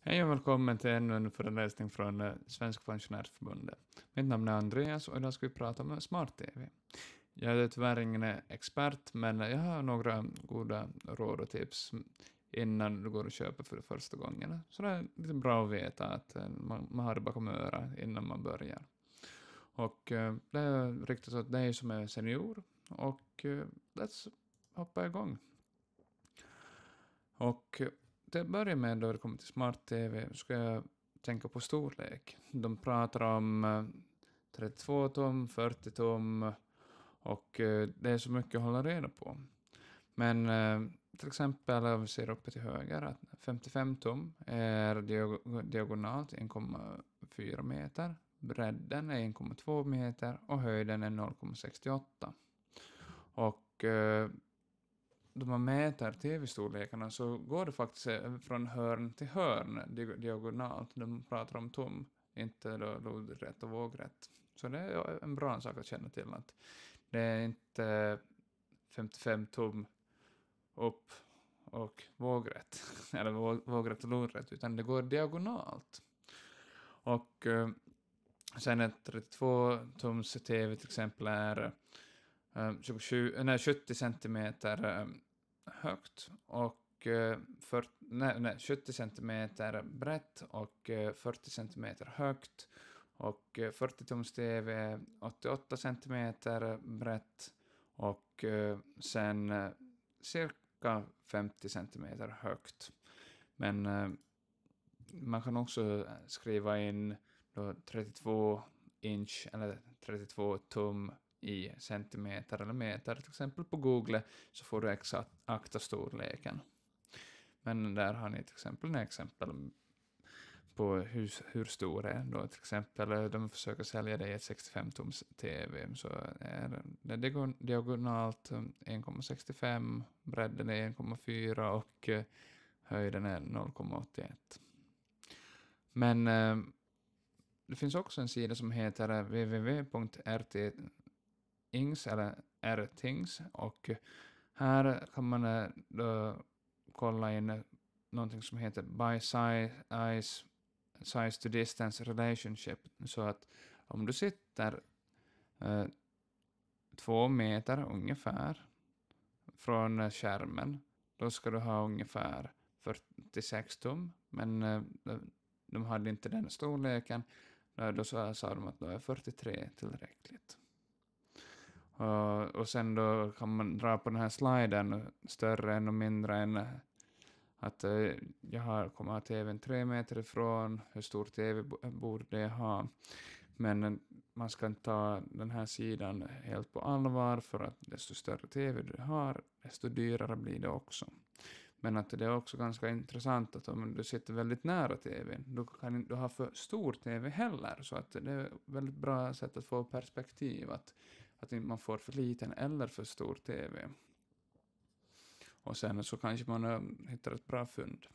Hej och välkommen till ännu en föreläsning från Svenska pensionärsförbundet. Mitt namn är Andreas och idag ska vi prata om smart-tv. Jag är tyvärr ingen expert, men jag har några goda råd och tips innan du går och köper för första gången. Så det är lite bra att veta att man har det bakom örat innan man börjar. Och det är riktigt åt dig som är senior och let's hoppa igång. Och till att börja med då det kommer till smart-tv ska jag tänka på storlek. De pratar om 32 tum, 40 tum och det är så mycket att hålla reda på. Men till exempel om vi ser uppe till höger att 55 tum är diagonalt 1,4 meter, bredden är 1,2 meter och höjden är 0,68. Och då man mäter tv-storlekarna så går det faktiskt från hörn till hörn diagonalt. De pratar om tum, inte då lodrätt och vågrätt. Så det är en bra sak att känna till att det är inte 55 tum upp och vågrätt, eller vågrätt och lodrätt, utan det går diagonalt. Och sen ett 32 tums tv till exempel är 70 centimeter högt och 70 centimeter brett och 40 centimeter högt och 40 tums tv 88 centimeter brett och sen cirka 50 centimeter högt. Men man kan också skriva in då 32 inch eller 32 tum i centimeter eller meter, till exempel på Google, så får du exakta storleken. Men där har ni till exempel på hur stor det är. Då till exempel de försöker sälja det i ett 65-tums tv, så är det diagonalt 1,65, bredden är 1,4 och höjden är 0,81. Men det finns också en sida som heter www.rtings eller rtings och här kan man då kolla in någonting som heter by size to distance relationship, så att om du sitter 2 meter ungefär från skärmen, då ska du ha ungefär 46 tum, men de hade inte den storleken. Då sa de att då är 43 tillräckligt. Och sen då kan man dra på den här sliden större än och mindre än att jag kommer ha tvn 3 meter ifrån, hur stor tv borde jag ha. Men man ska inte ta den här sidan helt på allvar, för att desto större tv du har, desto dyrare blir det också. Men att det är också ganska intressant att om du sitter väldigt nära tvn, då kan du ha för stor tv heller, så att det är ett väldigt bra sätt att få perspektiv, att man får för liten eller för stor tv. Och sen så kanske man hittar ett bra fynd.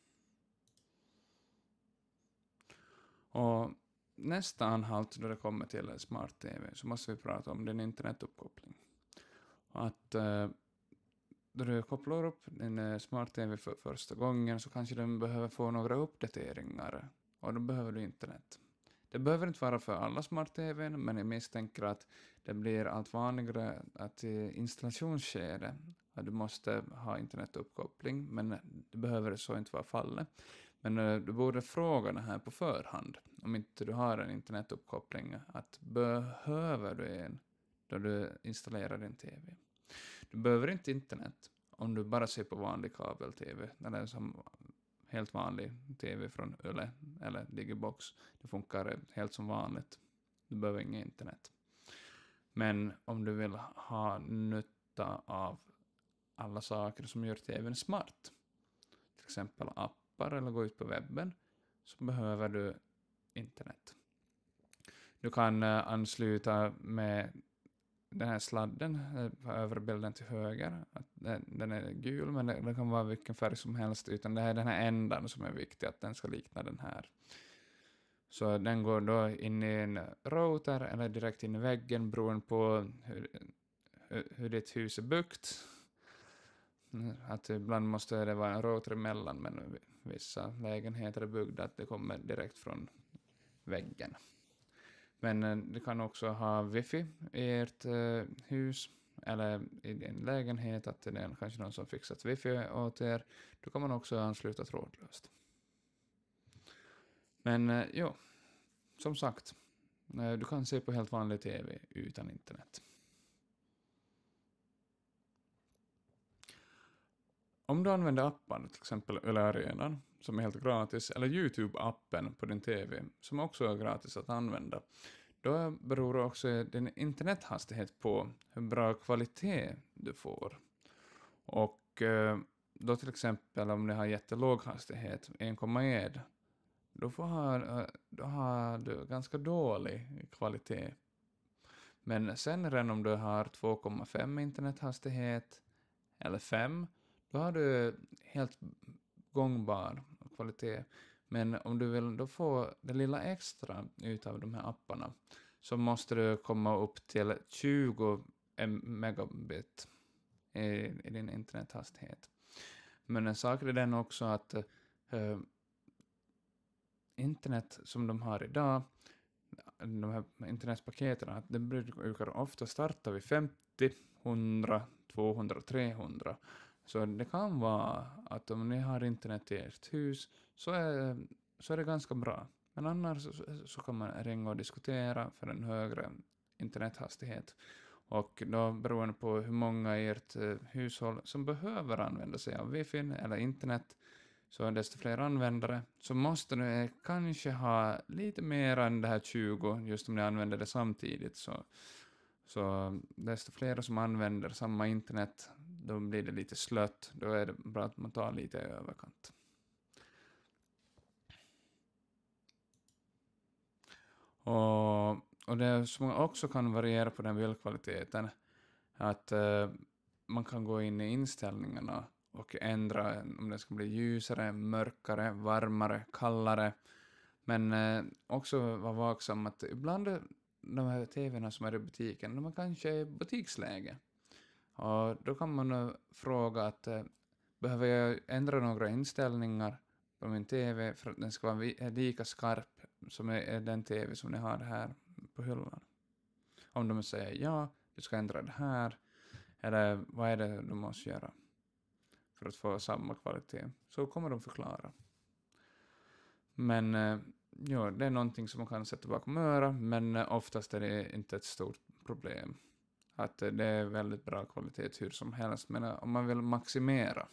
Och nästa anhalt då det kommer till smart-tv så måste vi prata om din internetuppkoppling. Att då du kopplar upp din smart-tv för första gången så kanske den behöver få några uppdateringar och då behöver du internet. Det behöver inte vara för alla smart-tv, men jag misstänker att det blir allt vanligare att i installationsskede att du måste ha internetuppkoppling, men det behöver så inte vara fallet. Men du borde fråga det här på förhand, om inte du har en internetuppkoppling, att behöver du en då du installerar din tv. Du behöver inte internet om du bara ser på vanlig kabel-tv, eller som helt vanlig tv från Yle eller Digibox. Det funkar helt som vanligt. Du behöver inget internet. Men om du vill ha nytta av alla saker som gör tvn smart, till exempel appar eller gå ut på webben, så behöver du internet. Du kan ansluta med den här sladden på övre bilden till höger. Den är gul, men det kan vara vilken färg som helst, utan det är den här ändan som är viktig, att den ska likna den här. Så den går då in i en router eller direkt in i väggen, beroende på hur ditt hus är byggt. Att ibland måste det vara en router emellan, men vissa lägenheter är byggda att det kommer direkt från väggen. Men du kan också ha wifi i ert hus eller i din lägenhet, att det är kanske någon som fixat wifi åt er. Då kan man också ansluta trådlöst. Men jo, som sagt, du kan se på helt vanlig tv utan internet. Om du använder appen, till exempel Yle Arenan, som är helt gratis, eller YouTube-appen på din tv, som också är gratis att använda, då beror också din internethastighet på hur bra kvalitet du får. Och då till exempel om du har jättelåg hastighet, 1,1, då har du ganska dålig kvalitet. Men sen redan om du har 2,5 internethastighet eller 5, då har du helt gångbar kvalitet. Men om du vill då få det lilla extra utav de här apparna, så måste du komma upp till 20 megabit i din internethastighet. Men en sak är den också att internet som de har idag, de här internetpaketen, att det brukar ofta starta vid 50, 100, 200, 300. Så det kan vara att om ni har internet i ert hus så är det ganska bra. Men annars så kan man ringa och diskutera för en högre internethastighet. Och då beroende på hur många i ert hushåll som behöver använda sig av wifi eller internet, så desto fler användare, så måste du kanske ha lite mer än det här 20 just om ni använder det samtidigt. Så desto fler som använder samma internet, då blir det lite slött. Då är det bra att man tar lite i överkant. Och det som också kan variera på den bildkvaliteten, att man kan gå in i inställningarna och ändra om det ska bli ljusare, mörkare, varmare, kallare. Men också vara vaksam att ibland de här tv:na som är i butiken, de är kanske i butiksläge. Och då kan man fråga att behöver jag ändra några inställningar på min tv för att den ska vara lika skarp som är den tv som ni har här på hyllan. Om de säger ja, du ska ändra det här, eller vad är det du måste göra för att få samma kvalitet, så kommer de förklara. Men det är någonting som man kan sätta bakom öra, men oftast är det inte ett stort problem. Att det är väldigt bra kvalitet hur som helst, men om man vill maximera.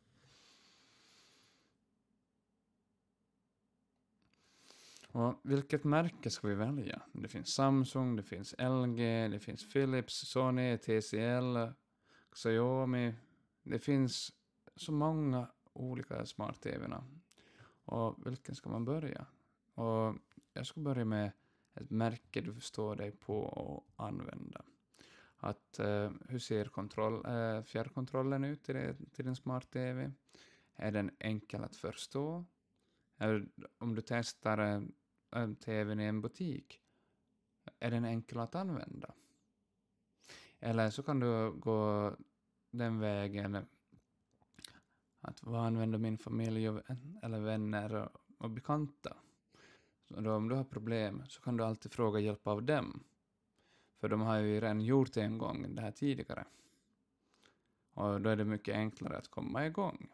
Och vilket märke ska vi välja? Det finns Samsung, det finns LG, det finns Philips, Sony, TCL, Xiaomi. Det finns så många olika smart-tv:na. Och vilken ska man börja? Och jag ska börja med ett märke du förstår dig på att använda. Att hur ser fjärrkontrollen ut till din smart-tv? Är den enkel att förstå? Om du testar tvn i en butik, är den enkel att använda? Eller så kan du gå den vägen att vad använder min familj eller vänner och bekanta? Så då, om du har problem så kan du alltid fråga hjälp av dem. För de har ju redan gjort det en gång det här tidigare. Och då är det mycket enklare att komma igång.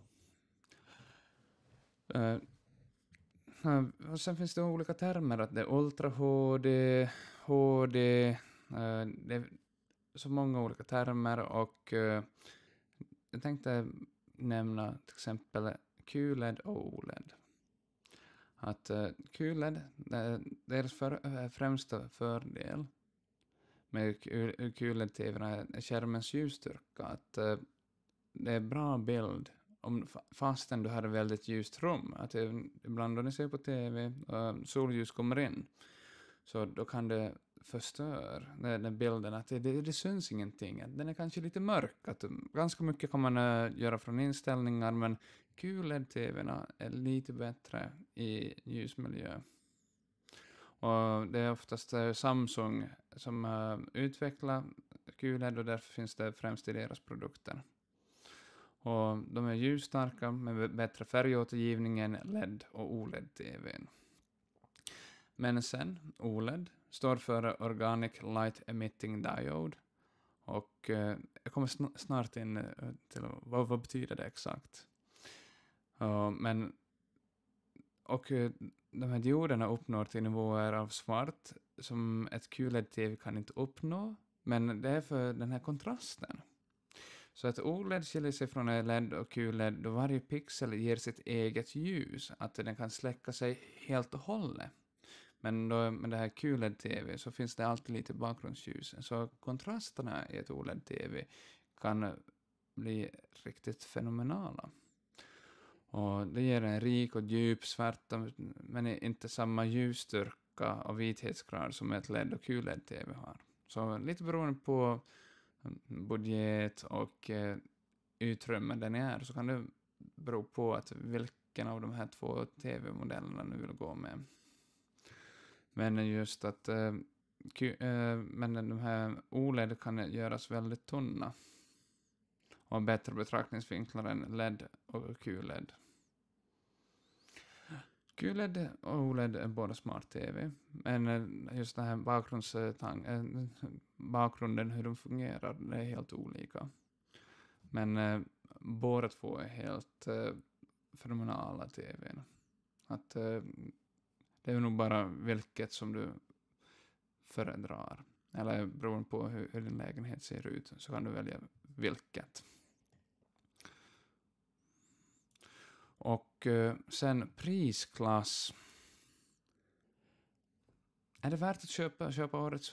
Och sen finns det olika termer, att det är Ultra HD, HD, det är så många olika termer, och jag tänkte nämna till exempel QLED och OLED. Att QLED, deras främsta fördel med QLED-tv:na är skärmens ljusstyrka, att det är bra bild fastän du har ett väldigt ljust rum. Att ibland då ni ser på tv solljus kommer in, så då kan det förstöra den bilden, att det syns ingenting. Den är kanske lite mörk. Att ganska mycket kan man göra från inställningar, men QLED-tv:na är lite bättre i ljusmiljö. Och det är oftast Samsung som utvecklar QLED, och därför finns det främst i deras produkter. Och de är ljusstarka med bättre färgåtergivning än LED och OLED-tvn. Men sen, OLED står för Organic Light Emitting Diode. Och jag kommer snart in till vad betyder det exakt. De här dioderna uppnår till nivåer av svart som ett QLED-TV kan inte uppnå. Men det är för den här kontrasten. Så att OLED skiljer sig från LED och QLED då varje pixel ger sitt eget ljus. Att den kan släcka sig helt och hållet. Men då, med det här QLED-TV så finns det alltid lite bakgrundsljus. Så kontrasterna i ett OLED-TV kan bli riktigt fenomenala. Och det ger en rik och djup svärta men inte samma ljusstyrka och vithetsgrad som ett LED och QLED-TV har. Så lite beroende på budget och utrymme den är så kan det bero på att vilken av de här två TV-modellerna du vill gå med. Men just att men de här OLED kan göras väldigt tunna och bättre betraktningsvinklar än LED och QLED. QLED och OLED är båda smart-tv, men just den här bakgrunden, hur de fungerar, det är helt olika. Men båda två är helt fenomenala tvn. Att det är nog bara vilket som du föredrar. Eller beroende på hur din lägenhet ser ut så kan du välja vilket. Och sen prisklass. Är det värt att köpa årets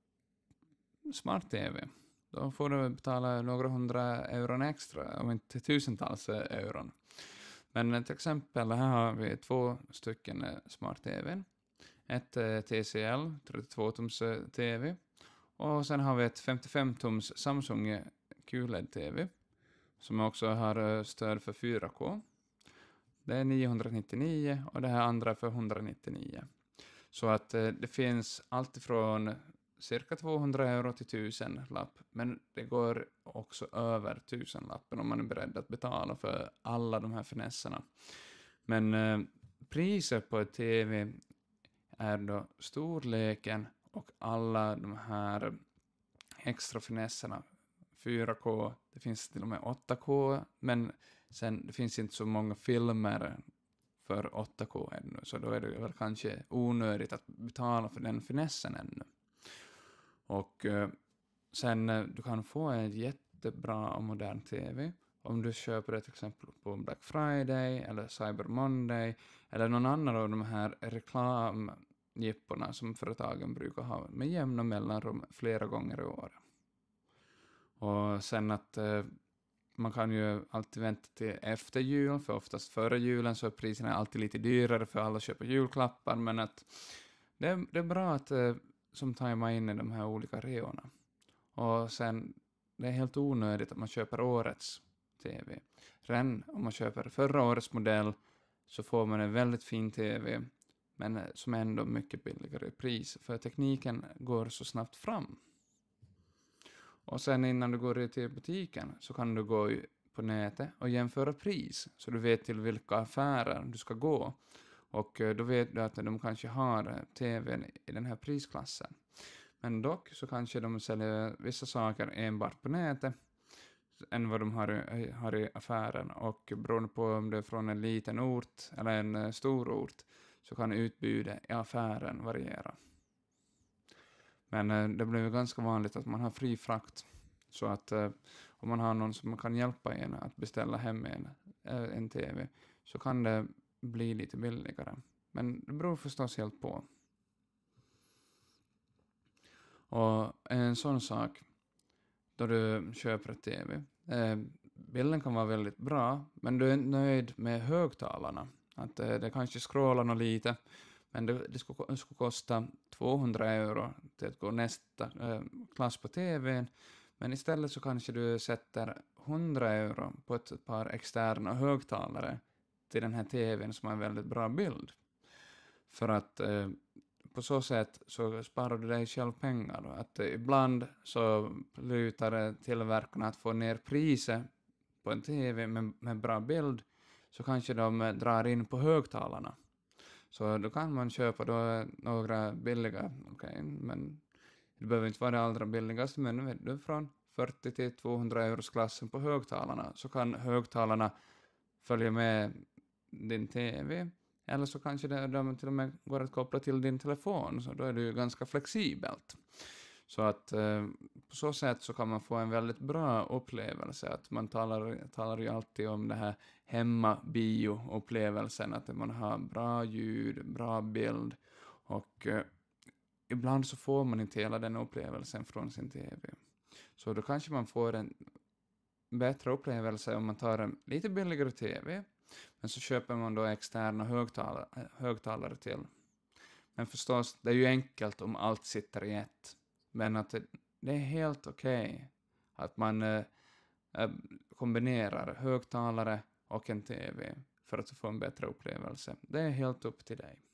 smart-tv? Då får du betala några 100 euron extra, om inte tusentals euron. Men till exempel här har vi 2 stycken smart-tv. Ett TCL 32-tums tv. Och sen har vi ett 55-tums Samsung QLED-tv. Som också har stöd för 4K. Det är 999 och det här andra för 199. Så att det finns allt ifrån cirka 200 euro till 1000 lapp. Men det går också över 1000 lappen om man är beredd att betala för alla de här finesserna. Men priset på ett tv är då storleken och alla de här extra finesserna. 4K, det finns till och med 8K, men sen det finns inte så många filmer för 8K ännu, så då är det väl kanske onödigt att betala för den finessen ännu. Och sen du kan få en jättebra och modern tv om du köper det till exempel på Black Friday eller Cyber Monday eller någon annan av de här reklamjipporna som företagen brukar ha med jämna mellanrum flera gånger i år. Och sen att man kan ju alltid vänta till efter jul, för oftast före julen så är priserna alltid lite dyrare för alla köper julklappar, men att det är bra att som tajmar in i de här olika reorna. Och sen, det är helt onödigt att man köper årets tv. Redan om man köper förra årets modell så får man en väldigt fin tv, men som är ändå mycket billigare i pris, för tekniken går så snabbt fram. Och sen innan du går till butiken så kan du gå på nätet och jämföra pris. Så du vet till vilka affärer du ska gå. Och då vet du att de kanske har tvn i den här prisklassen. Men dock så kanske de säljer vissa saker enbart på nätet än vad de har i affären. Och beroende på om det är från en liten ort eller en stor ort så kan utbudet i affären variera. Men det blir ganska vanligt att man har fri frakt. Så att om man har någon som kan hjälpa en att beställa hem en tv så kan det bli lite billigare. Men det beror förstås helt på. Och en sån sak då du köper ett tv. Bilden kan vara väldigt bra, men du är nöjd med högtalarna. Att det kanske scrollar något lite. Men det skulle kosta 200 euro till att gå nästa klass på tvn. Men istället så kanske du sätter 100 euro på ett par externa högtalare till den här tvn som har en väldigt bra bild. För att på så sätt så sparar du dig själv pengar. Att ibland så lutar tillverkarna att få ner priset på en tv med bra bild, så kanske de drar in på högtalarna. Så då kan man köpa då några billiga, men det behöver inte vara det allra billigaste, men vet du, från 40 till 200 euros klassen på högtalarna, så kan högtalarna följa med din tv, eller så kanske de till och med går att koppla till din telefon, så då är det ju ganska flexibelt. Så att på så sätt så kan man få en väldigt bra upplevelse. Att man talar ju alltid om det här hemma-bio-upplevelsen, att man har bra ljud, bra bild, och ibland så får man inte hela den upplevelsen från sin tv. Så då kanske man får en bättre upplevelse om man tar en lite billigare tv, men så köper man då externa högtalare till. Men förstås, det är ju enkelt om allt sitter i ett. Men att det är helt okej att man kombinerar högtalare och en tv för att få en bättre upplevelse. Det är helt upp till dig.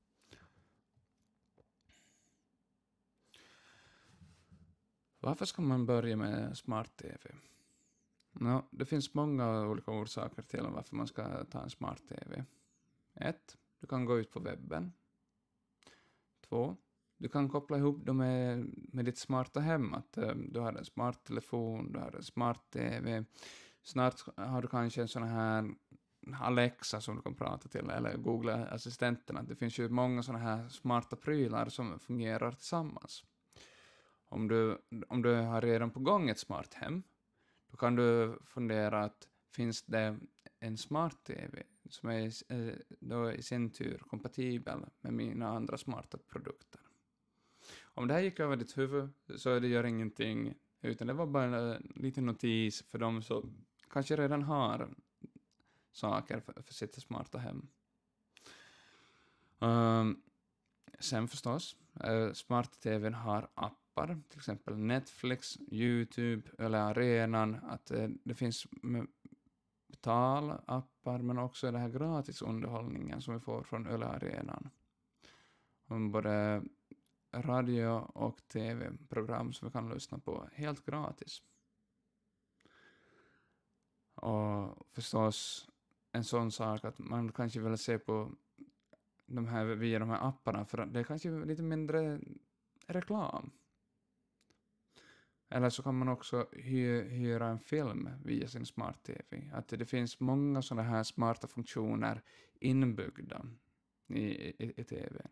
Varför ska man börja med smart-tv? Det finns många olika orsaker till varför man ska ta en smart-tv. 1. Du kan gå ut på webben. 2. Du kan koppla ihop dem med ditt smarta hem. Att du har en smart telefon, du har en smart tv. Snart har du kanske en sån här Alexa som du kan prata till, eller Google-assistenten. Det finns ju många såna här smarta prylar som fungerar tillsammans. Om du har redan på gång ett smart hem, då kan du fundera att finns det en smart tv som är då i sin tur kompatibel med mina andra smarta produkter. Om det här gick över ditt huvud så det gör ingenting, utan det var bara en liten notis för dem som kanske redan har saker för sitt smarta hem. Sen förstås, smart-tvn har appar, till exempel Netflix, YouTube eller Arenan, att det finns betalappar, men också det här gratis underhållningen som vi får från Yle Arenan. Både radio och tv-program som vi kan lyssna på helt gratis. Och förstås en sån sak att man kanske vill se på via de här apparna, för det är kanske lite mindre reklam. Eller så kan man också hyra en film via sin smart-tv. Att det finns många sådana här smarta funktioner inbyggda i tvn.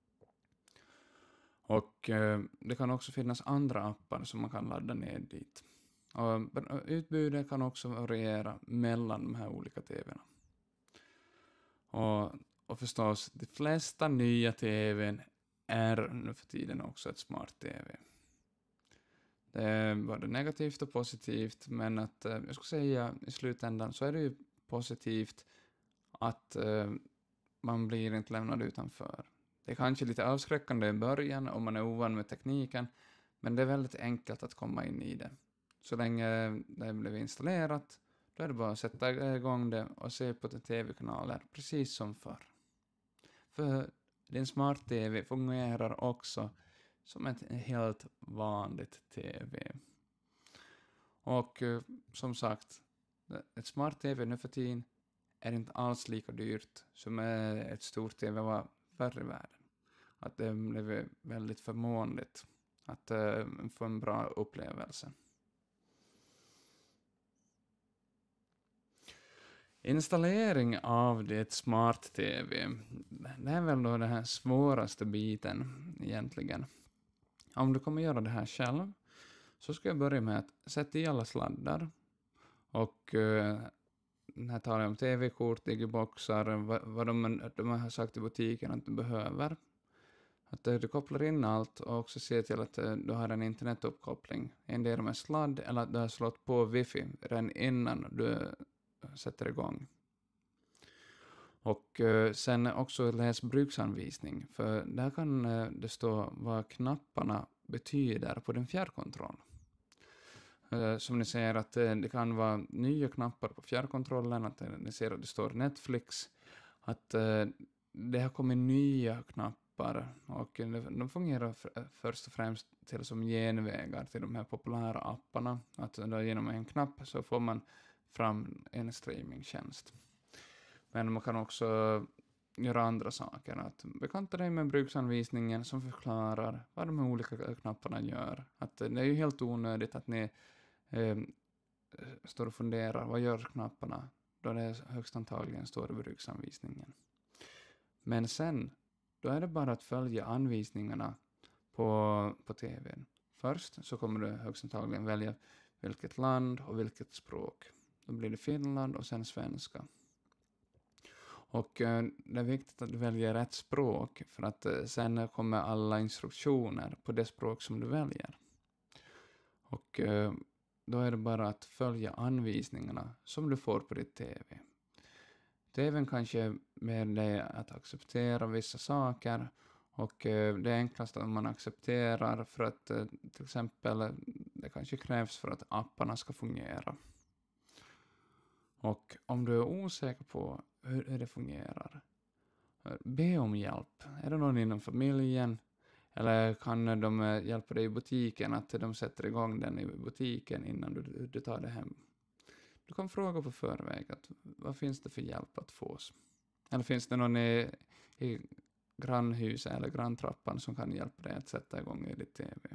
Och det kan också finnas andra appar som man kan ladda ner dit. Och utbudet kan också variera mellan de här olika tvn. Och förstås, de flesta nya tvn är nu för tiden också ett smart-tv. Det är både negativt och positivt, men att jag skulle säga i slutändan så är det ju positivt att man blir inte lämnad utanför. Det är kanske lite avskräckande i början om man är ovan med tekniken, men det är väldigt enkelt att komma in i det. Så länge det blir installerat, då är det bara att sätta igång det och se på tv-kanaler precis som förr. För din smart-tv fungerar också som ett helt vanligt tv. Och som sagt, ett smart-tv nu för tiden är inte alls lika dyrt som ett stort tv var förr i världen. Att det blev väldigt förmånligt att få en bra upplevelse. Installering av ditt smart-tv, det är väl då den här svåraste biten egentligen. Om du kommer göra det här själv så ska jag börja med att sätta i alla sladdar. Och här talar jag om tv-kort, digiboxar, vad de har sagt i butiken att du behöver. Att du kopplar in allt och också ser till att du har en internetuppkoppling. En del med sladd eller att du har slått på wifi redan innan du sätter igång. Och sen också läs bruksanvisning, för där kan det stå vad knapparna betyder på din fjärrkontroll. Som ni ser att det kan vara nya knappar på fjärrkontrollen, att ni ser att det står Netflix, att det har kommit nya knappar och de fungerar först och främst till som genvägar till de här populära apparna, att då genom en knapp så får man fram en streamingtjänst. Men man kan också göra andra saker. Att bekanta dig med bruksanvisningen som förklarar vad de olika knapparna gör. Att det är ju helt onödigt att ni står och funderar, vad gör knapparna? Då det högst antagligen står i bruksanvisningen. Men sen, då är det bara att följa anvisningarna på tvn. Först så kommer du högst antagligen välja vilket land och vilket språk. Då blir det Finland och sen svenska. Och det är viktigt att du väljer rätt språk för att sen kommer alla instruktioner på det språk som du väljer. Och då är det bara att följa anvisningarna som du får på ditt tv. TVn kanske med dig att acceptera vissa saker och det är enklast att man accepterar för att till exempel det kanske krävs för att apparna ska fungera. Och om du är osäker på hur det fungerar, be om hjälp. Är det någon inom familjen? Eller kan de hjälpa dig i butiken att de sätter igång den i butiken innan du tar det hem? Du kan fråga på förväg att vad finns det för hjälp att få? Eller finns det någon i grannhuset eller granntrappan som kan hjälpa dig att sätta igång i ditt tv?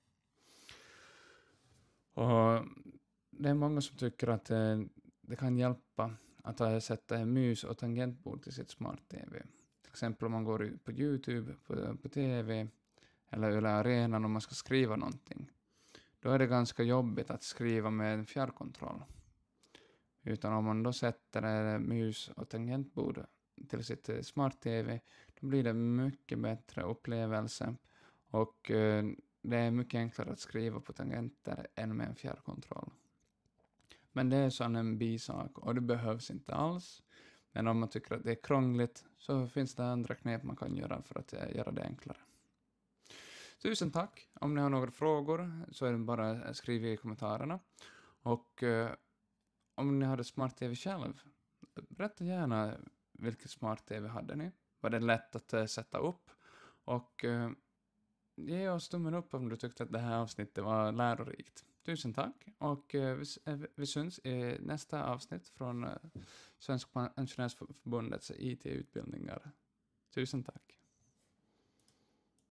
Och det är många som tycker att det kan hjälpa att sätta en mus och tangentbord till sitt smart-tv. Till exempel om man går på YouTube på tv eller arenan om man ska skriva någonting. Då är det ganska jobbigt att skriva med en fjärrkontroll. Utan om man då sätter mus och tangentbord till sitt smart-tv, då blir det mycket bättre upplevelse. Och det är mycket enklare att skriva på tangenter än med en fjärrkontroll. Men det är sån en bisak och det behövs inte alls. Men om man tycker att det är krångligt så finns det andra knep man kan göra för att göra det enklare. Tusen tack. Om ni har några frågor så är det bara att skriva i kommentarerna. Och om ni hade smart-tv själv, berätta gärna vilket smart-tv hade ni. Var det lätt att sätta upp? Och ge oss tummen upp om du tyckte att det här avsnittet var lärorikt. Tusen tack och vi syns i nästa avsnitt från Svenska Pensionärsförbundets IT-utbildningar. Tusen tack.